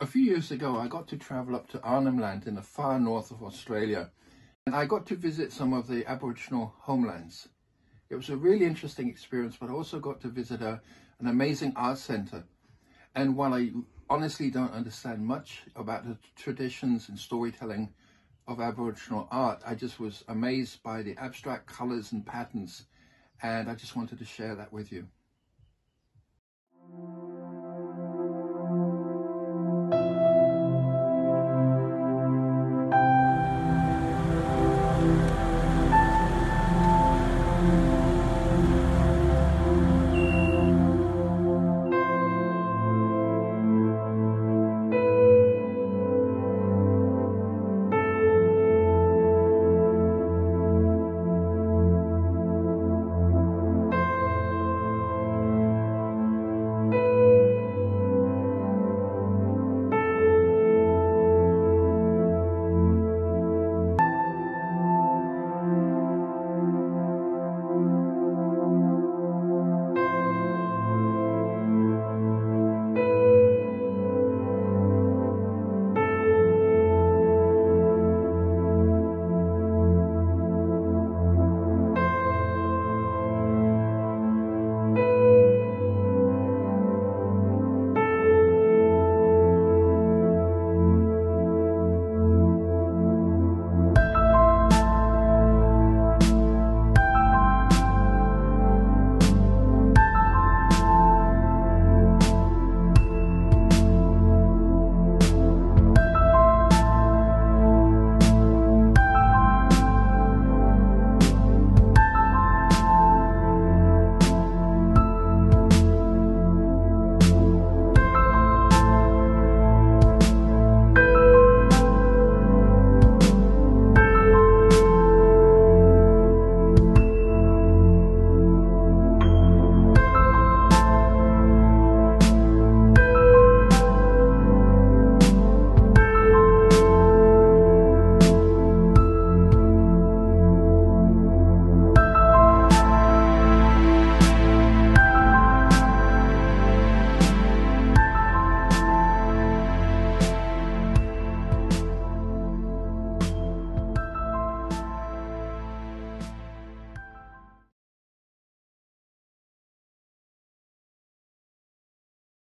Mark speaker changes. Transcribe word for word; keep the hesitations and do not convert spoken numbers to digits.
Speaker 1: A few years ago, I got to travel up to Arnhem Land in the far north of Australia, and I got to visit some of the Aboriginal homelands. It was a really interesting experience, but I also got to visit a, an amazing art centre. And while I honestly don't understand much about the traditions and storytelling of Aboriginal art, I just was amazed by the abstract colours and patterns, and I just wanted to share that with you.